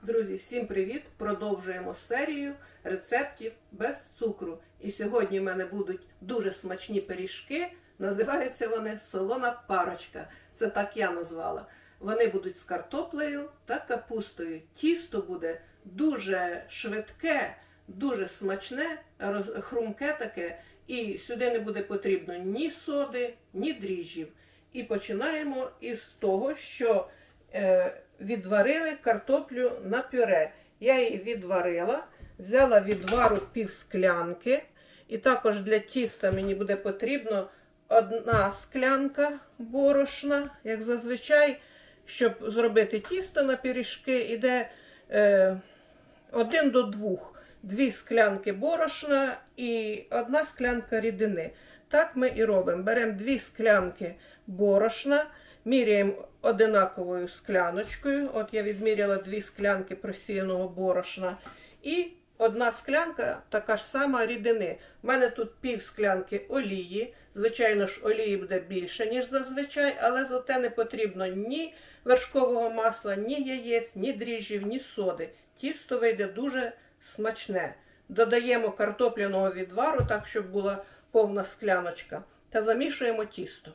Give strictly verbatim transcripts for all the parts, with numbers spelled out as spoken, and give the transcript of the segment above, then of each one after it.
Друзі, всім привіт! Продовжуємо серію рецептів без цукру. І сьогодні в мене будуть дуже смачні пиріжки. Називаються вони солона парочка. Це так я назвала. Вони будуть з картоплею та капустою. Тісто буде дуже швидке, дуже смачне, хрумке таке. І сюди не буде потрібно ні соди, ні дріжджів. І починаємо із того, що е, відварили картоплю на пюре. Я її відварила, взяла відвару пів склянки. І також для тіста мені буде потрібно одна склянка борошна. Як зазвичай, щоб зробити тісто на пиріжки, іде е, один до двох. Дві склянки борошна і одна склянка рідини. Так ми і робимо. Беремо дві склянки борошна, міряємо одинаковою скляночкою. От я відміряла дві склянки просіяного борошна. І одна склянка така ж сама рідини. У мене тут пів склянки олії. Звичайно ж, олії буде більше, ніж зазвичай, але зате не потрібно ні вершкового масла, ні яєць, ні дріжджів, ні соди. Тісто вийде дуже смачне. Додаємо картопляного відвару, так, щоб була повна скляночка, та замішуємо тісто.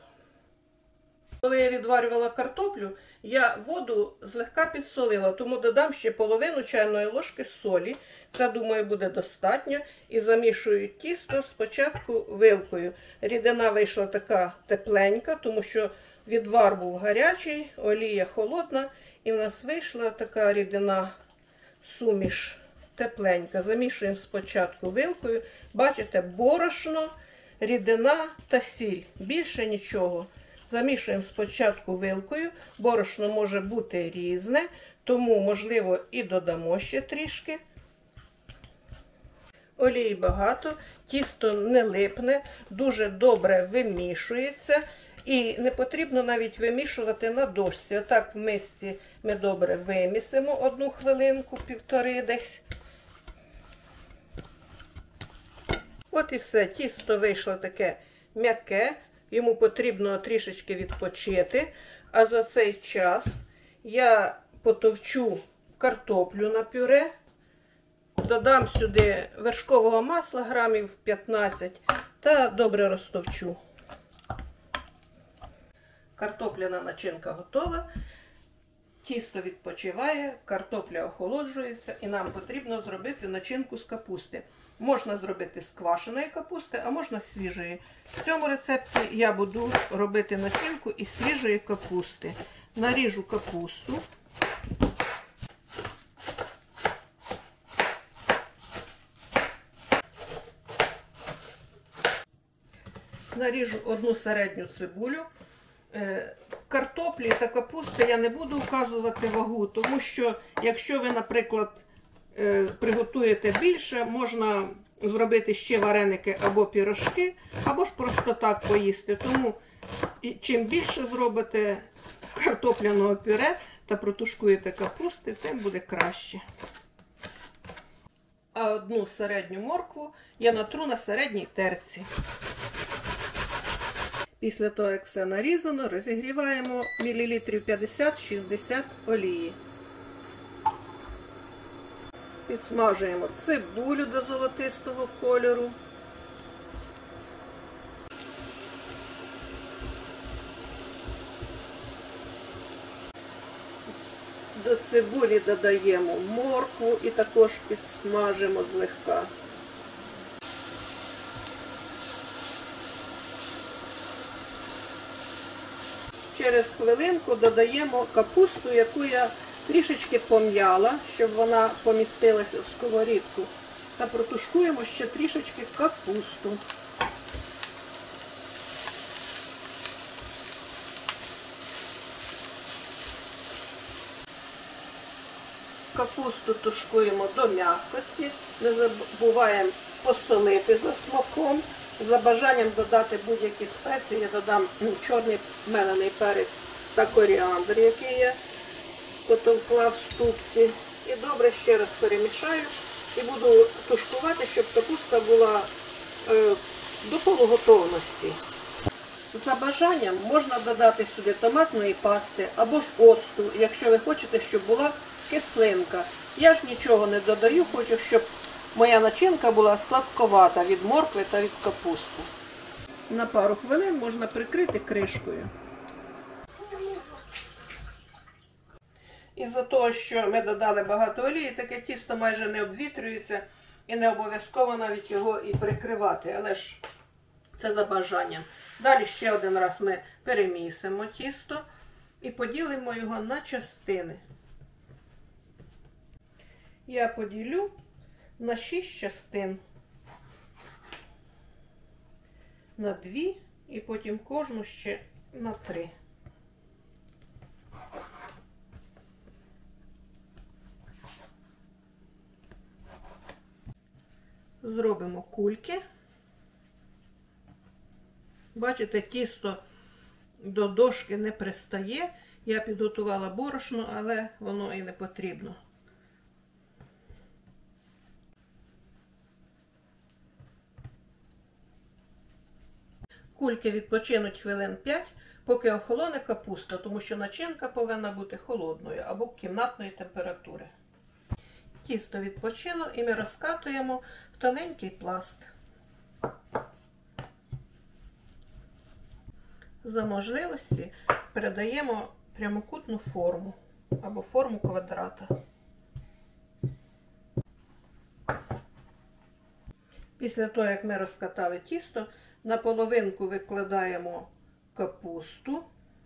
Коли я відварювала картоплю, я воду злегка підсолила, тому додам ще половину чайної ложки солі. Це, думаю, буде достатньо. І замішую тісто спочатку вилкою. Рідина вийшла така тепленька, тому що відвар був гарячий, олія холодна. І в нас вийшла така рідина суміш тепленька. Замішуємо спочатку вилкою. Бачите, борошно, рідина та сіль. Більше нічого. Замішуємо спочатку вилкою. Борошно може бути різне, тому, можливо, і додамо ще трішки. Олії багато, тісто не липне, дуже добре вимішується. І не потрібно навіть вимішувати на дошці. Отак в мисці ми добре вимісимо одну хвилинку, півтори десь. От і все. Тісто вийшло таке м'яке. Йому потрібно трішечки відпочити. А за цей час я потовчу картоплю на пюре. Додам сюди вершкового масла грамів п'ятнадцять та добре розтовчу. Картопляна начинка готова. Тісто відпочиває, картопля охолоджується і нам потрібно зробити начинку з капусти. Можна зробити з квашеної капусти, а можна з свіжої. В цьому рецепті я буду робити начинку із свіжої капусти. Наріжу капусту. Наріжу одну середню цибулю. Картоплі та капусти я не буду вказувати вагу, тому що якщо ви, наприклад, приготуєте більше, можна зробити ще вареники або пірожки, або ж просто так поїсти. Тому чим більше зробите картопляного пюре та протушкуєте капусти, тим буде краще. А одну середню моркву я натру на середній терці. Після того, як все нарізано, розігріваємо мілілітрів п'ятдесят-шістдесят олії. Підсмажуємо цибулю до золотистого кольору. До цибулі додаємо моркву і також підсмажимо злегка. Через хвилинку додаємо капусту, яку я трішечки пом'яла, щоб вона помістилася в сковорідку. Та протушкуємо ще трішечки капусту. Капусту тушкуємо до м'якості. Не забуваємо посолити за смаком. За бажанням додати будь-які спеції, я додам чорний мелений перець та коріандр, який я потовкла в ступці. І добре ще раз перемішаю і буду тушкувати, щоб капуста була е, до полуготовності. За бажанням можна додати сюди томатної пасти або ж оцту, якщо ви хочете, щоб була кислинка. Я ж нічого не додаю, хочу, щоб моя начинка була сладковата від моркви та від капусти. На пару хвилин можна прикрити кришкою. Із-за того, що ми додали багато олії, таке тісто майже не обвітрюється і не обов'язково навіть його і прикривати, але ж це за бажанням. Далі ще один раз ми перемісимо тісто і поділимо його на частини. Я поділю на шість частин. На дві і потім кожну ще на три. Зробимо кульки. Бачите, тісто до дошки не пристає. Я підготувала борошно, але воно і не потрібно. Кульки відпочинуть хвилин п'ять, поки охолоне капуста, тому що начинка повинна бути холодною або кімнатної температури. Тісто відпочило і ми розкатуємо в тоненький пласт. За можливості передаємо прямокутну форму або форму квадрата. Після того, як ми розкатали тісто, на половинку викладаємо капусту.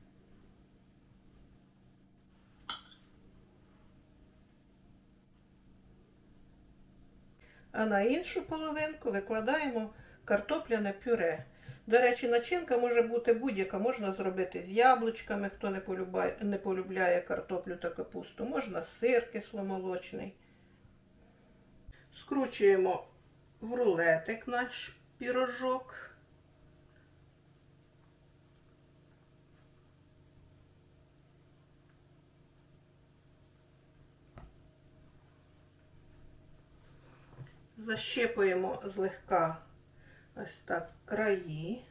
А на іншу половинку викладаємо картопляне пюре. До речі, начинка може бути будь-яка. Можна зробити з яблучками, хто не полюбляє, не полюбляє картоплю та капусту. Можна сир кисломолочний. Скручуємо в рулетик наш пірожок. Защипуємо злегка ось так краї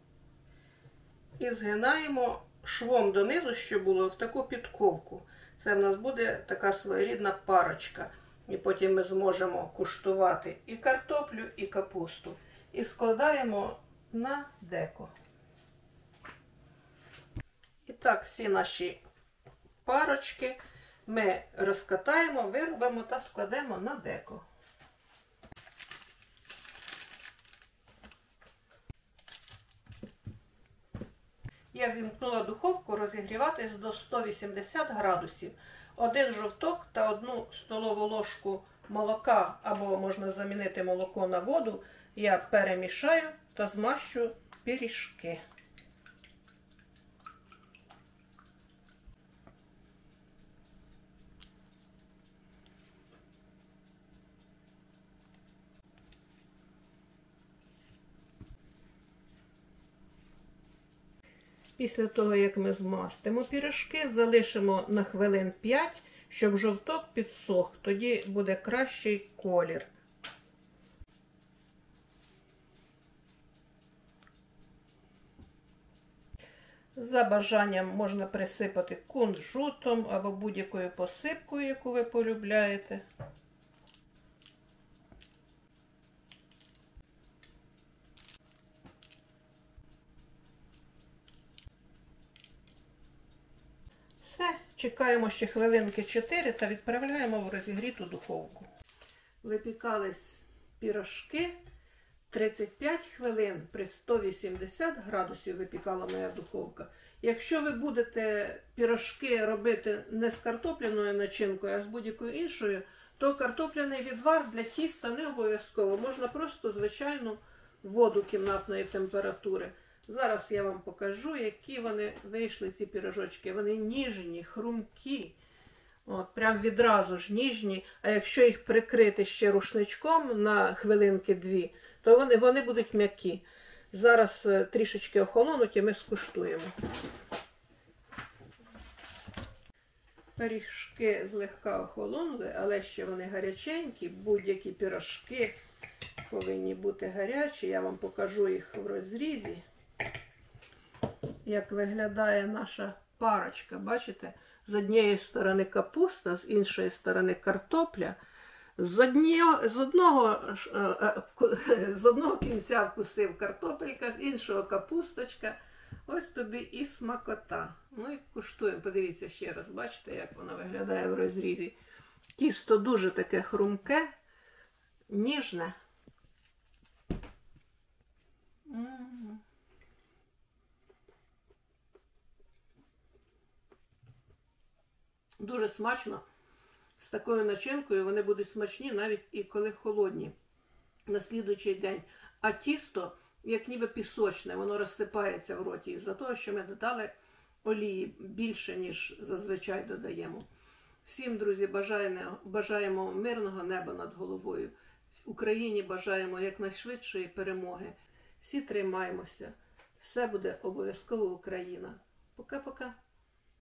і згинаємо швом донизу, щоб було в таку підковку. Це в нас буде така своєрідна парочка. І потім ми зможемо куштувати і картоплю, і капусту. І складаємо на деко. І так, всі наші парочки ми розкатаємо, виробимо та складемо на деко. Я ввімкнула духовку розігріватись до сто вісімдесят градусів. Один жовток та одну столову ложку молока, або можна замінити молоко на воду, я перемішаю та змащу пиріжки. Після того, як ми змастимо пиріжки, залишимо на хвилин п'ять, щоб жовток підсох. Тоді буде кращий колір. За бажанням можна присипати кунжутом або будь-якою посипкою, яку ви полюбляєте. Все, чекаємо ще хвилинки чотири та відправляємо в розігріту духовку. Випікались пірожки тридцять п'ять хвилин при сто вісімдесят градусів випікала моя духовка. Якщо ви будете пірожки робити не з картопляною начинкою, а з будь-якою іншою, то картопляний відвар для тіста не обов'язково. Можна просто звичайну воду кімнатної температури. Зараз я вам покажу, які вони вийшли, ці пірожочки. Вони ніжні, хрумкі. От, прям відразу ж ніжні. А якщо їх прикрити ще рушничком на хвилинки-дві, то вони, вони будуть м'які. Зараз трішечки охолонуть і ми скуштуємо. Пиріжки злегка охолонули, але ще вони гаряченькі. Будь-які пірожки повинні бути гарячі. Я вам покажу їх в розрізі. Як виглядає наша парочка. Бачите? З однієї сторони капуста, з іншої сторони картопля. З одного, з одного, з одного кінця вкусив картопелька, з іншого капусточка. Ось тобі і смакота. Ну і куштуємо. Подивіться ще раз, бачите, як воно виглядає в розрізі. Тісто дуже таке хрумке, ніжне. М-м-м. Дуже смачно. З такою начинкою вони будуть смачні навіть і коли холодні, на слідуючий день. А тісто, як ніби пісочне, воно розсипається в роті із-за того, що ми додали олії більше, ніж зазвичай додаємо. Всім, друзі, бажаємо, бажаємо мирного неба над головою. Україні бажаємо якнайшвидшої перемоги. Всі тримаємося. Все буде обов'язково Україна. Пока-пока.